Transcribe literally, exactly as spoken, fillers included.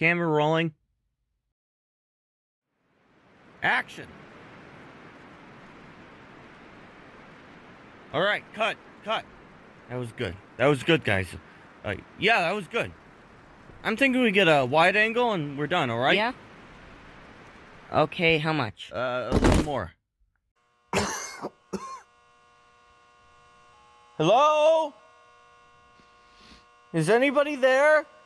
Camera rolling. Action. All right, cut, cut. That was good. That was good, guys. Uh, yeah, that was good. I'm thinking we get a wide angle and we're done, all right? Yeah. Okay, how much? Uh, a little more. Hello? Is anybody there?